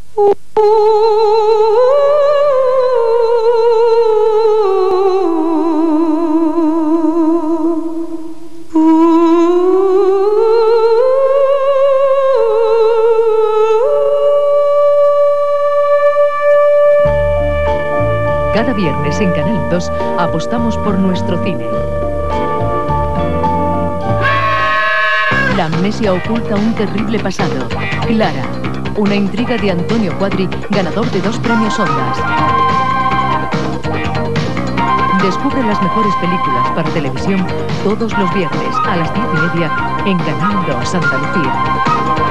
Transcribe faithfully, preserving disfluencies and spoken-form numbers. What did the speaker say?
Cada viernes en Canal dos apostamos por nuestro cine. La amnesia oculta un terrible pasado. Clara, una intriga de Antonio Cuadri, ganador de dos premios Ondas. Descubre las mejores películas para televisión todos los viernes a las diez y media en Canal dos Andalucía.